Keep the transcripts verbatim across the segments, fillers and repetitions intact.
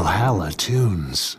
Valhalla Toons.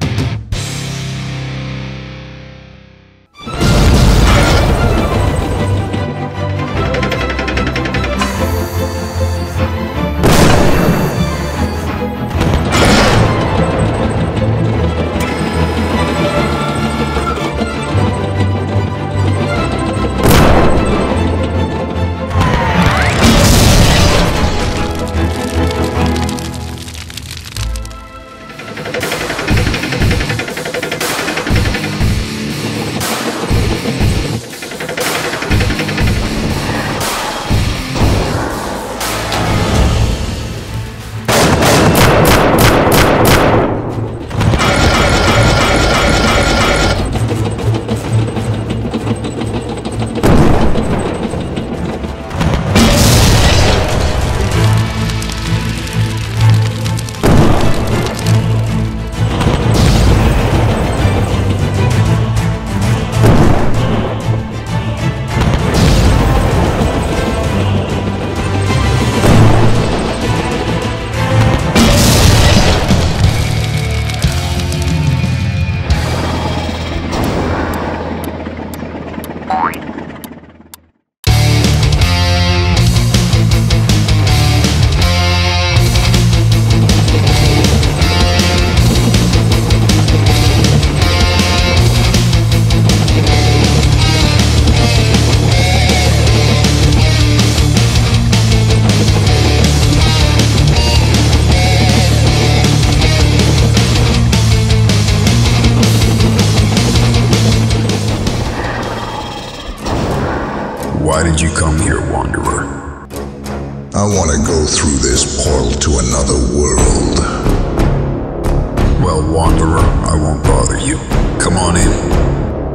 Why did you come here, Wanderer? I want to go through this portal to another world. Well, Wanderer, I won't bother you. Come on in.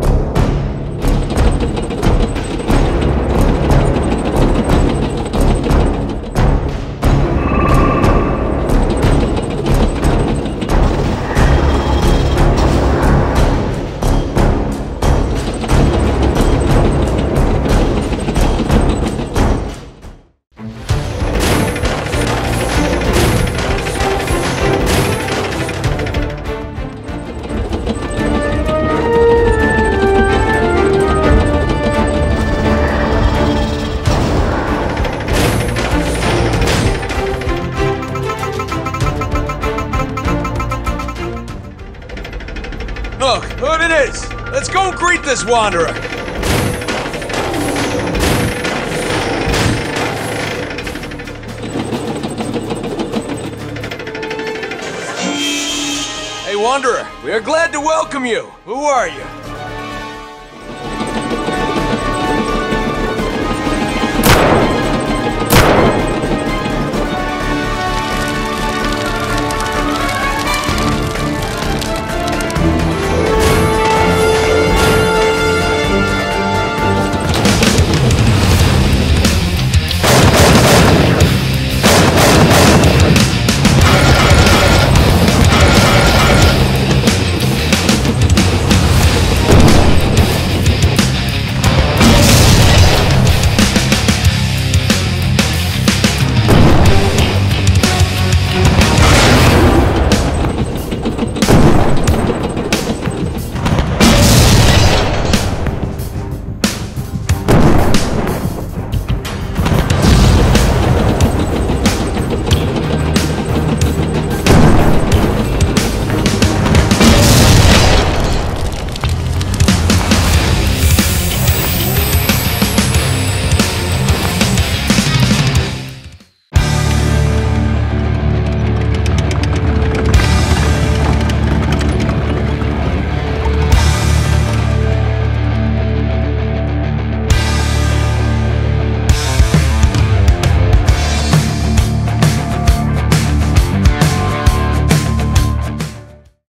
Look, look at this! Let's go greet this wanderer! Hey, wanderer, we are glad to welcome you. Who are you?